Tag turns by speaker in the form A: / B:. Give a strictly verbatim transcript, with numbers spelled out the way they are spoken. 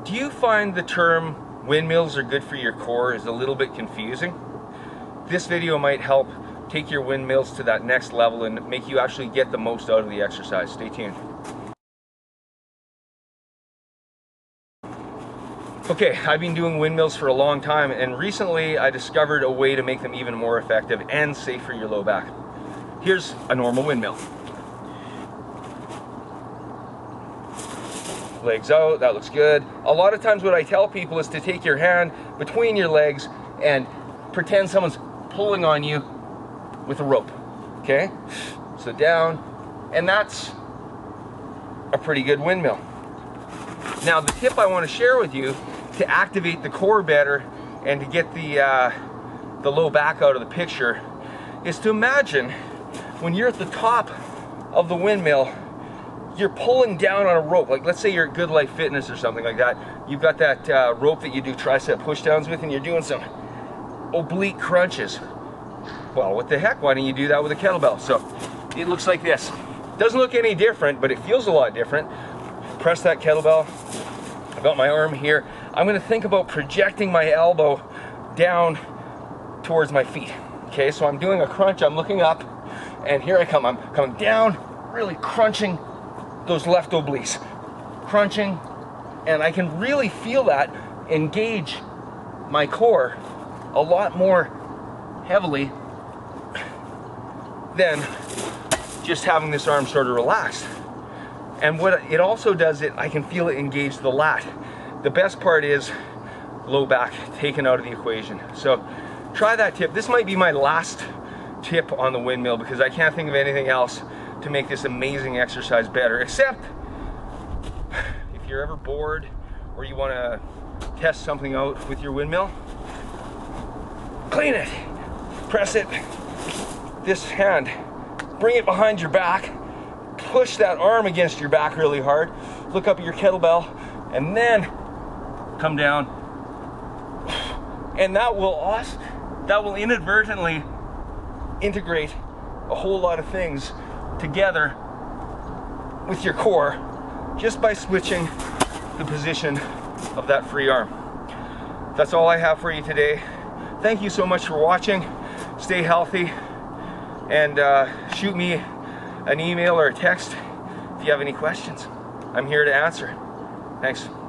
A: Do you find the term windmills are good for your core is a little bit confusing? This video might help take your windmills to that next level and make you actually get the most out of the exercise. Stay tuned. Okay, I've been doing windmills for a long time, and recently I discovered a way to make them even more effective and safe for your low back. Here's a normal windmill. Legs out, that looks good. A lot of times what I tell people is to take your hand between your legs and pretend someone's pulling on you with a rope, okay? So down, and that's a pretty good windmill. Now the tip I want to share with you to activate the core better and to get the, uh, the low back out of the picture is to imagine when you're at the top of the windmill, you're pulling down on a rope. Like let's say you're at Good Life Fitness or something like that. You've got that uh, rope that you do tricep pushdowns with, and you're doing some oblique crunches. Well, what the heck, why don't you do that with a kettlebell? So it looks like this. Doesn't look any different, but it feels a lot different. Press that kettlebell. I've got my arm here. I'm gonna think about projecting my elbow down towards my feet. Okay, so I'm doing a crunch, I'm looking up, and here I come. I'm coming down, really crunching those left obliques. Crunching, and I can really feel that engage my core a lot more heavily than just having this arm sort of relaxed. And what it also does, it I can feel it engage the lat. The best part is low back taken out of the equation. So try that tip. This might be my last tip on the windmill because I can't think of anything else to make this amazing exercise better, except if you're ever bored or you want to test something out with your windmill, clean it, press it, this hand, bring it behind your back, push that arm against your back really hard, look up at your kettlebell, and then come down. And that will also, that will inadvertently integrate a whole lot of things together with your core just by switching the position of that free arm. That's all I have for you today. Thank you so much for watching. Stay healthy, and uh, shoot me an email or a text if you have any questions. I'm here to answer. Thanks.